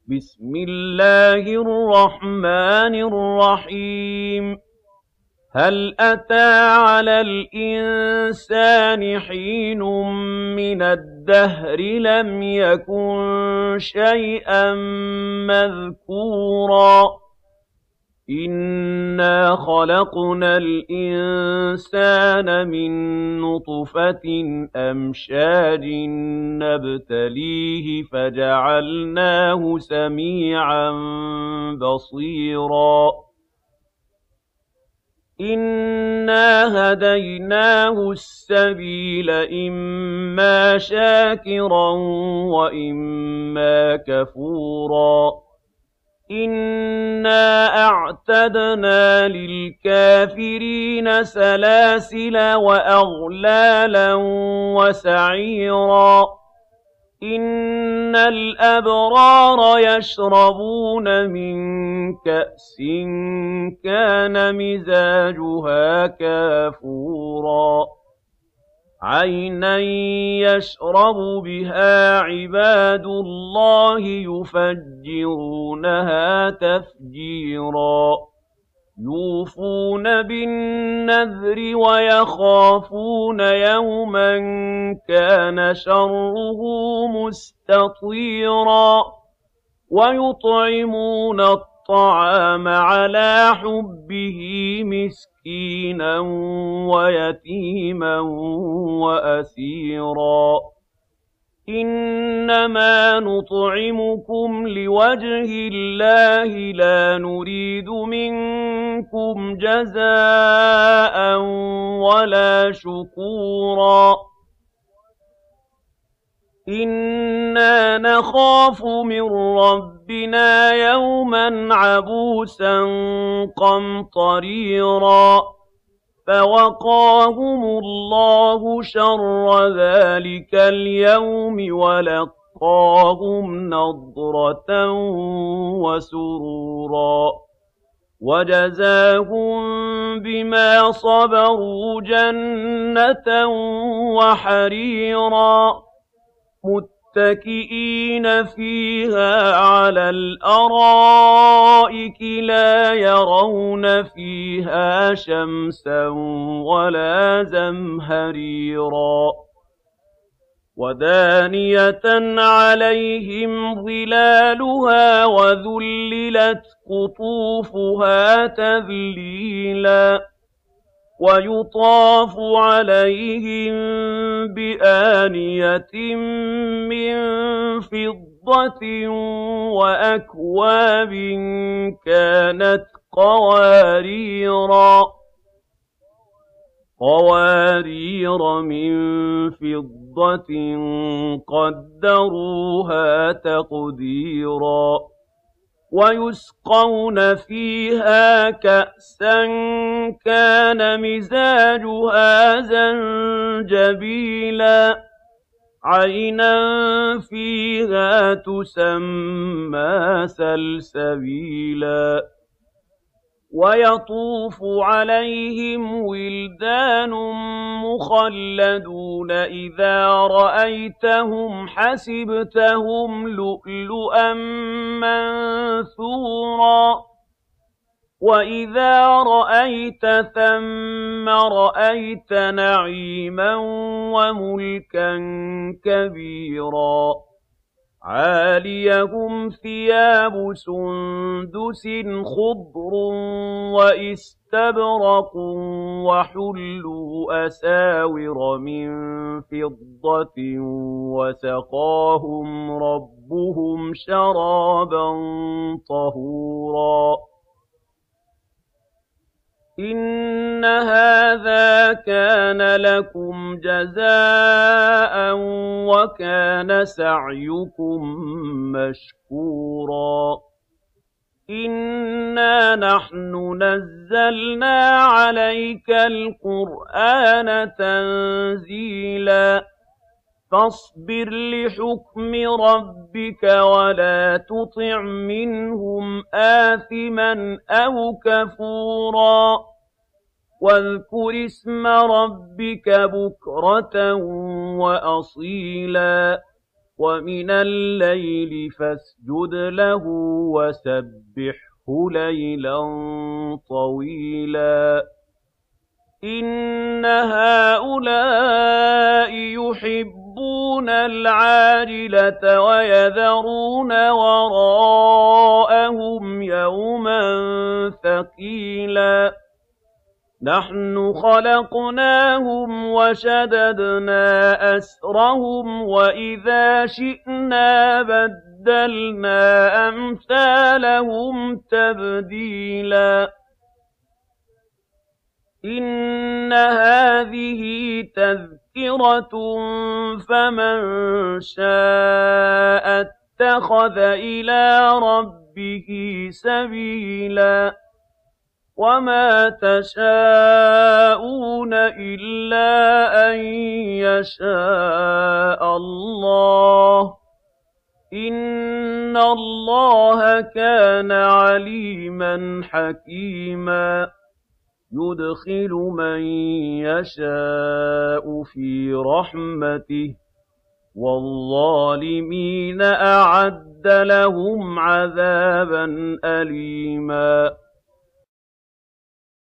بسم الله الرحمن الرحيم هل أتى على الإنسان حين من الدهر لم يكن شيئا مذكورا إنا خلقنا الإنسان من نطفة أمشاج نبتليه فجعلناه سميعا بصيرا إنا هديناه السبيل إما شاكرا وإما كفورا إنا أعتدنا للكافرين سلاسل وأغلالا وسعيرا إن الأبرار يشربون من كأس كان مزاجها كافورا عينا يشرب بها عباد الله يفجرونها تفجيرا يوفون بالنذر ويخافون يوما كان شره مستطيرا ويطعمون الطعام على حبه مسكينا ويتيما وأسيرا إنما نطعمكم لوجه الله لا نريد منكم جزاء ولا شكورا إنا نخاف من ربنا يوما عبوسا قمطريرا فوقاهم الله شر ذلك اليوم ولقاهم نضرة وسرورا وجزاهم بما صبروا جنة وحريرا متكئين فيها على الأرائك لا يرون فيها شمسا ولا زمهريرا ودانية عليهم ظلالها وذللت قطوفها تذليلا ويطاف عليهم بآنية من فضة وأكواب كانت قوارير من فضة قدروها تقديرا ويسقون فيها كأسا كان مزاجها زنجبيلا عينا فيها تسمى سلسبيلا ويطوف عليهم ولدان مخلدون إذا رأيتهم حسبتهم لؤلؤا منثورا وإذا رأيت ثم رأيت نعيما وملكا كبيرا عاليهم ثياب سندس خضر وإستبرق وحلوا أساور من فضة وسقاهم ربهم شرابا طهورا إن هذا كان لكم جزاء وكان سعيكم مشكورا إنا نحن نزلنا عليك القرآن تنزيلا فاصبر لحكم ربك ولا تطع منهم آثما أو كفورا واذكر اسم ربك بكرة وأصيلا وَمِنَ اللَّيْلِ فَاسْجُدْ لَهُ وَسَبِّحْهُ لَيْلًا طَوِيلًا إِنَّ هَٰؤُلَاءِ يُحِبُّونَ الْعَاجِلَةَ وَيَذَرُونَ وَرَاءَهُمْ يَوْمًا ثَقِيلًا نَحْنُ خَلَقْنَاهُمْ وَشَدَدْنَا أَسْرَهُمْ وَإِذَا شِئْنَا بَدَّلْنَا أَمْثَالَهُمْ تَبْدِيلًا إِنَّ هَٰذِهِ تَذْكِرَةٌ فَمَن شَاءَ اتَّخَذَ إِلَىٰ رَبِّهِ سَبِيلًا وَمَا تَشَاءُونَ إِلَّا أَن يَشَاءَ اللَّهُ ۚ إِنَّ اللَّهَ كَانَ عَلِيمًا حَكِيمًا يُدْخِلُ مَن يَشَاءُ فِي رَحْمَتِهِ ۚ وَالظَّالِمِينَ أَعَدَّ لَهُمْ عَذَابًا أَلِيمًا